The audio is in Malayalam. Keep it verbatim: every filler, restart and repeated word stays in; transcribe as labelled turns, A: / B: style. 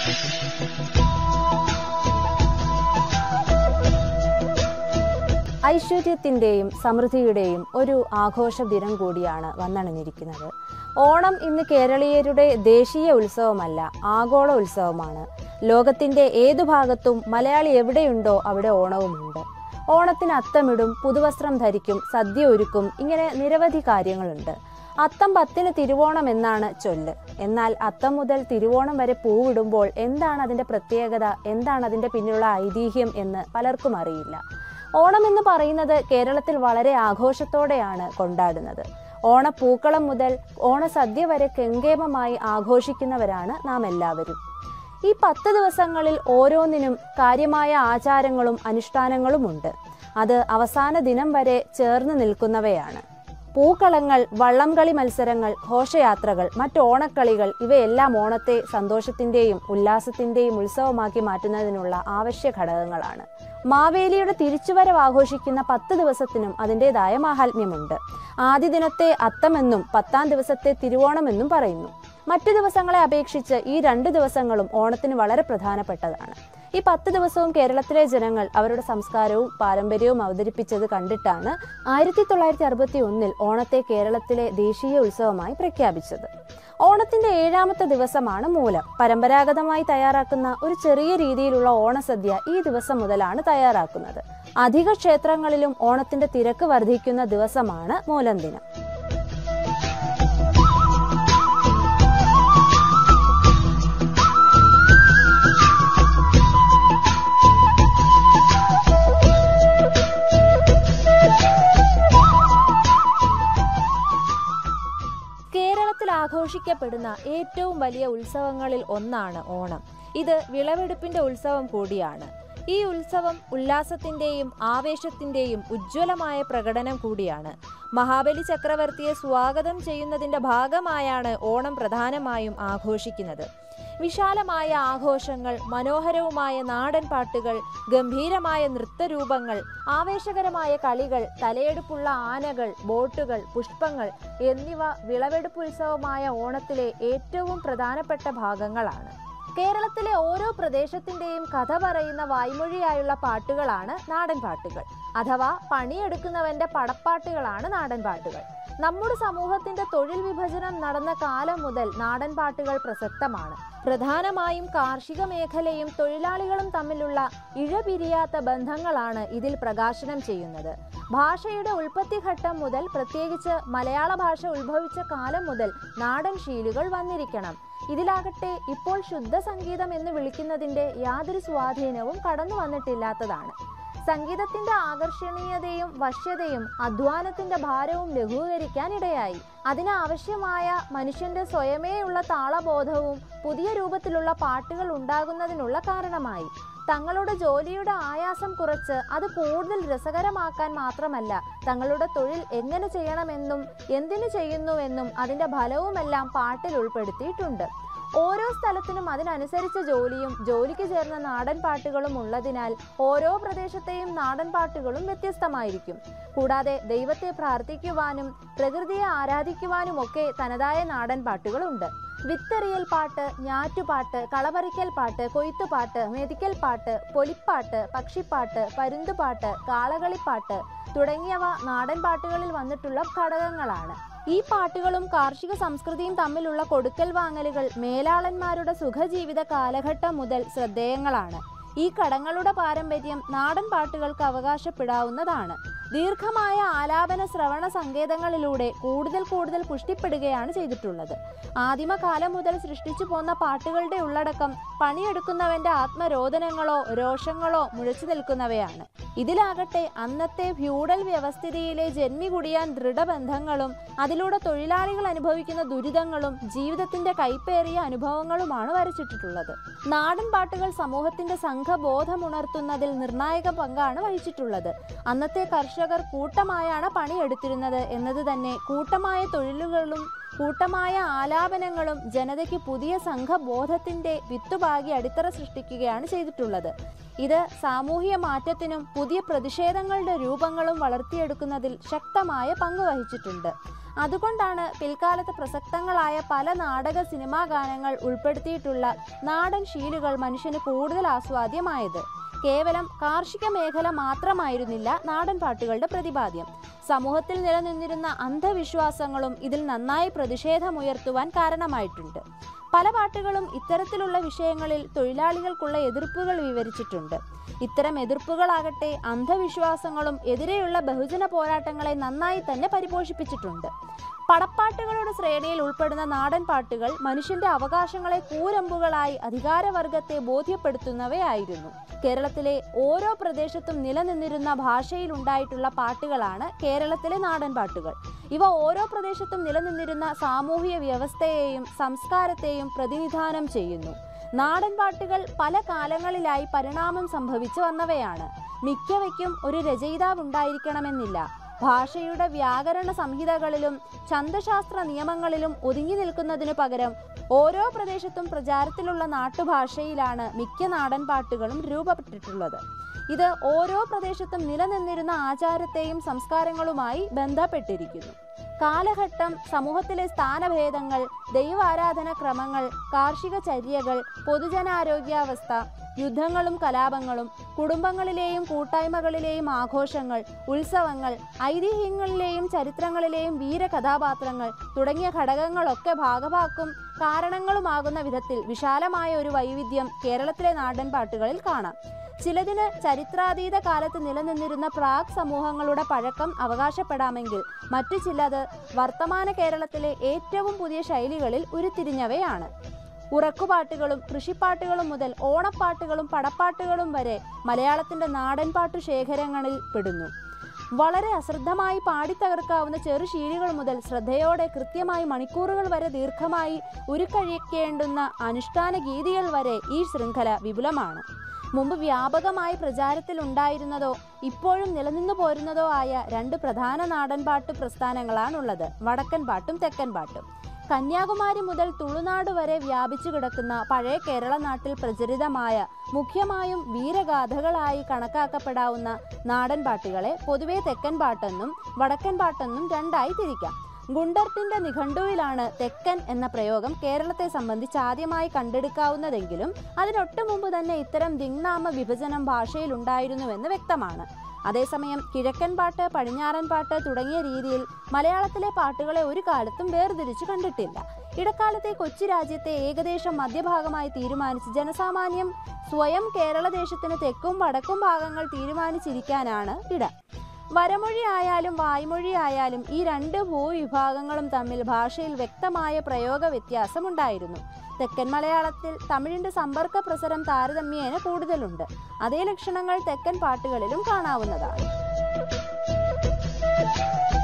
A: ഐശ്വര്യത്തിൻ്റെയും സമൃദ്ധിയുടെയും ഒരു ആഘോഷ ദിനം കൂടിയാണ് വന്നണഞ്ഞിരിക്കുന്നത്. ഓണം ഇന്ന് കേരളീയരുടെ ദേശീയ ഉത്സവമല്ല, ആഗോള ഉത്സവമാണ്. ലോകത്തിൻ്റെ ഏതു ഭാഗത്തും മലയാളി എവിടെയുണ്ടോ അവിടെ ഓണവുമുണ്ട്. ഓണത്തിന് അത്തമിടും, പുതുവസ്ത്രം ധരിക്കും, സദ്യ ഒരുക്കും, ഇങ്ങനെ നിരവധി കാര്യങ്ങളുണ്ട്. അത്തം പത്തിന് തിരുവോണം എന്നാണ് ചൊല്ല്. എന്നാൽ അത്തം മുതൽ തിരുവോണം വരെ പൂവിടുമ്പോൾ എന്താണ് അതിൻ്റെ പ്രത്യേകത, എന്താണ് അതിൻ്റെ പിന്നിലുള്ള ഐതിഹ്യം എന്ന് പലർക്കും അറിയില്ല. ഓണം എന്ന് പറയുന്നത് കേരളത്തിൽ വളരെ ആഘോഷത്തോടെയാണ് കൊണ്ടാടുന്നത്. ഓണപ്പൂക്കളം മുതൽ ഓണസദ്യ വരെ കെങ്കേമമായി ആഘോഷിക്കുന്നവരാണ് നാം എല്ലാവരും. ഈ പത്ത് ദിവസങ്ങളിൽ ഓരോന്നിനും കാര്യമായ ആചാരങ്ങളും അനുഷ്ഠാനങ്ങളുമുണ്ട്. അത് അവസാന ദിനം വരെ ചേർന്ന് നിൽക്കുന്നവയാണ്. പൂക്കളങ്ങൾ, വള്ളംകളി മത്സരങ്ങൾ, ഘോഷയാത്രകൾ, മറ്റ് ഓണക്കളികൾ ഇവയെല്ലാം ഓണത്തെ സന്തോഷത്തിൻ്റെയും ഉല്ലാസത്തിൻ്റെയും ഉത്സവമാക്കി മാറ്റുന്നതിനുള്ള ആവശ്യ ഘടകങ്ങളാണ്. മാവേലിയുടെ തിരിച്ചുവരവ് ആഘോഷിക്കുന്ന പത്ത് ദിവസത്തിനും അതിൻ്റെതായ മാഹാത്മ്യമുണ്ട്. ആദ്യ ദിനത്തെ അത്തമെന്നും പത്താം ദിവസത്തെ തിരുവോണമെന്നും പറയുന്നു. മറ്റു ദിവസങ്ങളെ അപേക്ഷിച്ച് ഈ രണ്ട് ദിവസങ്ങളും ഓണത്തിന് വളരെ പ്രധാനപ്പെട്ടതാണ്. ഈ പത്ത് ദിവസവും കേരളത്തിലെ ജനങ്ങൾ അവരുടെ സംസ്കാരവും പാരമ്പര്യവും അവതരിപ്പിച്ചത് കണ്ടിട്ടാണ് ആയിരത്തി തൊള്ളായിരത്തി അറുപത്തി ഒന്നിൽ ഓണത്തെ കേരളത്തിലെ ദേശീയ ഉത്സവമായി പ്രഖ്യാപിച്ചത്. ഓണത്തിന്റെ ഏഴാമത്തെ ദിവസമാണ് മൂലം. പരമ്പരാഗതമായി തയ്യാറാക്കുന്ന ഒരു ചെറിയ രീതിയിലുള്ള ഓണസദ്യ ഈ ദിവസം മുതലാണ് തയ്യാറാക്കുന്നത്. അധിക ക്ഷേത്രങ്ങളിലും ഓണത്തിന്റെ തിരക്ക് വർദ്ധിക്കുന്ന ദിവസമാണ് മൂലം ദിനം. ആഘോഷിക്കപ്പെടുന്ന ഏറ്റവും വലിയ ഉത്സവങ്ങളിൽ ഒന്നാണ് ഓണം. ഇത് വിളവെടുപ്പിന്റെ ഉത്സവം കൂടിയാണ്. ഈ ഉത്സവം ഉല്ലാസത്തിന്റെയും ആവേശത്തിന്റെയും ഉജ്ജ്വലമായ പ്രകടനം കൂടിയാണ്. മഹാബലി ചക്രവർത്തിയെ സ്വാഗതം ചെയ്യുന്നതിന്റെ ഭാഗമായാണ് ഓണം പ്രധാനമായും ആഘോഷിക്കുന്നത്. വിശാലമായ ആഘോഷങ്ങൾ, മനോഹരവുമായ നാടൻ പാട്ടുകൾ, ഗംഭീരമായ നൃത്തരൂപങ്ങൾ, ആവേശകരമായ കളികൾ, തലയെടുപ്പുള്ള ആനകൾ, ബോട്ടുകൾ, പുഷ്പങ്ങൾ എന്നിവ വിളവെടുപ്പ് ഉത്സവമായ ഓണത്തിലെ ഏറ്റവും പ്രധാനപ്പെട്ട ഭാഗങ്ങളാണ്. കേരളത്തിലെ ഓരോ പ്രദേശത്തിന്റെയും കഥ പറയുന്ന വായ്മൊഴിയായുള്ള പാട്ടുകളാണ് നാടൻ പാട്ടുകൾ, അഥവാ പണിയെടുക്കുന്നവന്റെ പടപ്പാട്ടുകളാണ് നാടൻ പാട്ടുകൾ. നമ്മുടെ സമൂഹത്തിന്റെ തൊഴിൽ വിഭജനം നടന്ന കാലം മുതൽ നാടൻ പാട്ടുകൾ പ്രസക്തമാണ്. പ്രധാനമായും കാർഷിക മേഖലയും തൊഴിലാളികളും തമ്മിലുള്ള ഇഴപിരിയാത്ത ബന്ധങ്ങളാണ് ഇതിൽ പ്രകാശനം ചെയ്യുന്നത്. ഭാഷയുടെ ഉൽപ്പത്തിഘട്ടം മുതൽ, പ്രത്യേകിച്ച് മലയാള ഭാഷ ഉത്ഭവിച്ച കാലം മുതൽ നാടൻ ശീലുകൾ വന്നിരിക്കണം. ഇതിലാകട്ടെ ഇപ്പോൾ ശുദ്ധ സംഗീതം എന്ന് വിളിക്കുന്നതിൻ്റെ യാതൊരു സ്വാധീനവും കടന്നു വന്നിട്ടില്ലാത്തതാണ്. സംഗീതത്തിന്റെ ആകർഷണീയതയും വശ്യതയും അധ്വാനത്തിന്റെ ഭാരവും ലഘൂകരിക്കാൻ ഇടയായി. അതിനാവശ്യമായ മനുഷ്യന്റെ സ്വയമേയുള്ള താളബോധവും പുതിയ രൂപത്തിലുള്ള പാട്ടുകൾ ഉണ്ടാകുന്നതിനുള്ള കാരണമായി. തങ്ങളുടെ ജോലിയുടെ ആയാസം കുറച്ച് അത് കൂടുതൽ രസകരമാക്കാൻ മാത്രമല്ല, തങ്ങളുടെ തൊഴിൽ എങ്ങനെ ചെയ്യണമെന്നും എന്തിനു ചെയ്യുന്നുവെന്നും അതിന്റെ ഫലവുമെല്ലാം പാട്ടിൽ ഉൾപ്പെടുത്തിയിട്ടുണ്ട്. ഓരോ സ്ഥലത്തിനും അതിനനുസരിച്ച ജോലിയും ജോലിക്ക് ചേർന്ന നാടൻ പാട്ടുകളും ഉള്ളതിനാൽ ഓരോ പ്രദേശത്തെയും നാടൻ പാട്ടുകളും വ്യത്യസ്തമായിരിക്കും. കൂടാതെ ദൈവത്തെ പ്രാർത്ഥിക്കുവാനും പ്രകൃതിയെ ആരാധിക്കുവാനുമൊക്കെ തനതായ നാടൻ പാട്ടുകളുണ്ട്. വിത്തെറിയൽ പാട്ട്, ഞാറ്റുപാട്ട്, കളപറിക്കൽ പാട്ട്, കൊയ്ത്തുപാട്ട്, മെതിക്കൽ പാട്ട്, പൊലിപ്പാട്ട്, പക്ഷിപ്പാട്ട്, പരുന്തുപാട്ട്, കാളകളിപ്പാട്ട് തുടങ്ങിയവ നാടൻ പാട്ടുകളിൽ വന്നിട്ടുള്ള ഘടകങ്ങളാണ്. ഈ പാട്ടുകളും കാർഷിക സംസ്കൃതിയും തമ്മിലുള്ള കൊടുക്കൽ വാങ്ങലുകൾ മേലാളന്മാരുടെ സുഖജീവിത കാലഘട്ടം മുതൽ ശ്രദ്ധേയങ്ങളാണ്. ഈ കടങ്ങളുടെ പാരമ്പര്യം നാടൻ പാട്ടുകൾക്ക് അവകാശപ്പെടാവുന്നതാണ്. ദീർഘമായ ആലാപന ശ്രവണ സങ്കേതങ്ങളിലൂടെ കൂടുതൽ കൂടുതൽ പുഷ്ടിപ്പെടുകയാണ് ചെയ്തിട്ടുള്ളത്. ആദിമകാലം മുതൽ സൃഷ്ടിച്ചു പോന്ന പാട്ടുകളുടെ ഉള്ളടക്കം പണിയെടുക്കുന്നവന്റെ ആത്മരോദനങ്ങളോ രോഷങ്ങളോ മുഴച്ചു നിൽക്കുന്നവയാണ്. ഇതിലാകട്ടെ അന്നത്തെ ഫ്യൂഡൽ വ്യവസ്ഥിതിയിലെ ജന്മികുടിയാൻ ദൃഢബന്ധങ്ങളും അതിലൂടെ തൊഴിലാളികൾ അനുഭവിക്കുന്ന ദുരിതങ്ങളും ജീവിതത്തിന്റെ കൈപ്പേറിയ അനുഭവങ്ങളുമാണ് വരച്ചിട്ടുള്ളത്. നാടൻ പാട്ടുകൾ സമൂഹത്തിന്റെ സംഘബോധമുണർത്തുന്നതിൽ നിർണായക പങ്കാണ് വഹിച്ചിട്ടുള്ളത്. അന്നത്തെ കർഷകർ കൂട്ടമായാണ് പണിയെടുത്തിരുന്നത് എന്നത് തന്നെ കൂട്ടമായ തൊഴിലുകളും കൂട്ടമായ ആലാപനങ്ങളും ജനതയ്ക്ക് പുതിയ സംഘബോധത്തിന്റെ വിത്തുപാകി അടിത്തറ സൃഷ്ടിക്കുകയാണ് ചെയ്തിട്ടുള്ളത്. ഇത് സാമൂഹിക മാറ്റത്തിനും പുതിയ പ്രതിഷേധങ്ങളുടെ രൂപങ്ങളും വളർത്തിയെടുക്കുന്നതിൽ ശക്തമായ പങ്ക് വഹിച്ചിട്ടുണ്ട്. അതുകൊണ്ടാണ് പിൽക്കാലത്ത് പ്രസക്തങ്ങളായ പല നാടക സിനിമാ ഗാനങ്ങൾ ഉൾപ്പെടുത്തിയിട്ടുള്ള നാടൻ ശീലുകൾ മനുഷ്യന് കൂടുതൽ ആസ്വാദ്യമായത്. കേവലം കാർഷിക മേഖല മാത്രമായിരുന്നില്ല നാടൻ പാട്ടുകളുടെ പ്രതിപാദ്യം. സമൂഹത്തിൽ നിലനിന്നിരുന്ന അന്ധവിശ്വാസങ്ങളും ഇതിൽ നന്നായി പ്രതിഷേധമുയർത്തുവാൻ കാരണമായിട്ടുണ്ട്. പല പാട്ടുകളും ഇത്തരത്തിലുള്ള വിഷയങ്ങളിൽ തൊഴിലാളികൾക്കുള്ള എതിർപ്പുകൾ വിവരിച്ചിട്ടുണ്ട്. ഇത്തരം എതിർപ്പുകളാകട്ടെ അന്ധവിശ്വാസങ്ങളും എതിരെയുള്ള ബഹുജന പോരാട്ടങ്ങളെ നന്നായി തന്നെ പരിപോഷിപ്പിച്ചിട്ടുണ്ട്. പടപ്പാട്ടുകളുടെ ശ്രേണിയിൽ ഉൾപ്പെടുന്ന നാടൻ പാട്ടുകൾ മനുഷ്യന്റെ അവകാശങ്ങളെ കൂരമ്പുകളായി അധികാരവർഗത്തെ ബോധ്യപ്പെടുത്തുന്നവയായിരുന്നു. കേരളത്തിലെ ഓരോ പ്രദേശത്തും നിലനിന്നിരുന്ന ഭാഷയിൽ ഉണ്ടായിട്ടുള്ള പാട്ടുകളാണ് കേരളത്തിലെ നാടൻ പാട്ടുകൾ. ഇവ ഓരോ പ്രദേശത്തും നിലനിന്നിരുന്ന സാമൂഹിക വ്യവസ്ഥയെയും സംസ്കാരത്തെയും പ്രതിനിധാനം ചെയ്യുന്നു. നാടൻ പാട്ടുകൾ പല കാലങ്ങളിലായി പരിണാമം സംഭവിച്ചു വന്നവയാണ്. മിക്കവയ്ക്കും ഒരു രചയിതാവ് ഉണ്ടായിരിക്കണമെന്നില്ല. ഭാഷയുടെ വ്യാകരണ സംഹിതകളിലും ഛന്ദശാസ്ത്ര നിയമങ്ങളിലും ഒതുങ്ങി നിൽക്കുന്നതിനു പകരം ഓരോ പ്രദേശത്തും പ്രചാരത്തിലുള്ള നാട്ടുഭാഷയിലാണ് മിക്ക നാടൻ പാട്ടുകളും രൂപപ്പെട്ടിട്ടുള്ളത്. ഇത് ഓരോ പ്രദേശത്തും നിലനിന്നിരുന്ന ആചാരത്തെയും സംസ്കാരങ്ങളുമായി ബന്ധപ്പെട്ടിരിക്കുന്നു. കാലഘട്ടം, സമൂഹത്തിലെ സ്ഥാനഭേദങ്ങൾ, ദൈവാരാധന ക്രമങ്ങൾ, കാർഷിക ചര്യകൾ, പൊതുജനാരോഗ്യാവസ്ഥ, യുദ്ധങ്ങളും കലാപങ്ങളും, കുടുംബങ്ങളിലെയും കൂട്ടായ്മകളിലെയും ആഘോഷങ്ങൾ, ഉത്സവങ്ങൾ, ഐതിഹ്യങ്ങളിലെയും ചരിത്രങ്ങളിലെയും വീരകഥാപാത്രങ്ങൾ തുടങ്ങിയ ഘടകങ്ങളൊക്കെ ഭാഗഭാക്കും കാരണങ്ങളുമാകുന്ന വിധത്തിൽ വിശാലമായ ഒരു വൈവിധ്യം കേരളത്തിലെ നാടൻ പാട്ടുകളിൽ കാണാം. ചിലതിന് ചരിത്രാതീത കാലത്ത് നിലനിന്നിരുന്ന പ്രാഗ് സമൂഹങ്ങളുടെ പഴക്കം അവകാശപ്പെടാമെങ്കിൽ മറ്റു ചിലത് വർത്തമാന കേരളത്തിലെ ഏറ്റവും പുതിയ ശൈലികളിൽ ഉരുത്തിരിഞ്ഞവയാണ്. ഉറക്കുപാട്ടുകളും കൃഷിപ്പാട്ടുകളും മുതൽ ഓണപ്പാട്ടുകളും പടപ്പാട്ടുകളും വരെ മലയാളത്തിന്റെ നാടൻ പാട്ടു ശേഖരങ്ങളിൽ പെടുന്നു. വളരെ അശ്രദ്ധമായി പാടിത്തകർക്കാവുന്ന ചെറുശീലികൾ മുതൽ ശ്രദ്ധയോടെ കൃത്യമായി മണിക്കൂറുകൾ വരെ ദീർഘമായി ഉരുക്കഴിക്കേണ്ടുന്ന അനുഷ്ഠാന ഗീതികൾ വരെ ഈ ശൃംഖല വിപുലമാണ്. മുമ്പ് വ്യാപകമായി പ്രചാരത്തിൽ ഉണ്ടായിരുന്നതോ ഇപ്പോഴും നിലനിന്നു പോരുന്നതോ ആയ രണ്ട് പ്രധാന നാടൻ പാട്ട് പ്രസ്ഥാനങ്ങളാണുള്ളത്: വടക്കൻ പാട്ടും തെക്കൻ പാട്ടും. കന്യാകുമാരി മുതൽ തുളുനാട് വരെ വ്യാപിച്ചു കിടക്കുന്ന പഴയ കേരള നാട്ടിൽ പ്രചരിതമായ മുഖ്യമായും വീരഗാഥകളായി കണക്കാക്കപ്പെടാവുന്ന നാടൻ പാട്ടുകളെ പൊതുവെ തെക്കൻ പാട്ടെന്നും വടക്കൻ പാട്ടെന്നും രണ്ടായി തിരിക്കാം. ഗുണ്ടർട്ടിന്റെ നിഘണ്ടുവിലാണ് തെക്കൻ എന്ന പ്രയോഗം കേരളത്തെ സംബന്ധിച്ച് ആദ്യമായി കണ്ടെടുക്കാവുന്നതെങ്കിലും അതിനൊട്ടു മുമ്പ് തന്നെ ഇത്തരം ദിങ്നാമ വിഭജനം ഭാഷയിൽ ഉണ്ടായിരുന്നുവെന്ന് വ്യക്തമാണ്. അതേസമയം കിഴക്കൻ പാട്ട്, പടിഞ്ഞാറൻ പാട്ട് തുടങ്ങിയ രീതിയിൽ മലയാളത്തിലെ പാട്ടുകളെ ഒരു കാലത്തും വേർതിരിച്ചു കണ്ടിട്ടില്ല. ഇടക്കാലത്തെ കൊച്ചി രാജ്യത്തെ ഏകദേശം മധ്യഭാഗമായി തീരുമാനിച്ച് ജനസാമാന്യം സ്വയം കേരളദേശത്തിന് തെക്കും വടക്കും ഭാഗങ്ങൾ തീരുമാനിച്ചിരിക്കാനാണ് ഇട. വരമൊഴി ആയാലും വായ്മൊഴി ആയാലും ഈ രണ്ട് ഭൂവിഭാഗങ്ങളും തമ്മിൽ ഭാഷയിൽ വ്യക്തമായ പ്രയോഗ വ്യത്യാസമുണ്ടായിരുന്നു. തെക്കൻ മലയാളത്തിൽ തമിഴിന്റെ സമ്പർക്ക പ്രസരം താരതമ്യേന കൂടുതലുണ്ട്. അതേ ലക്ഷണങ്ങൾ തെക്കൻ പാട്ടുകളിലും കാണാവുന്നതാണ്.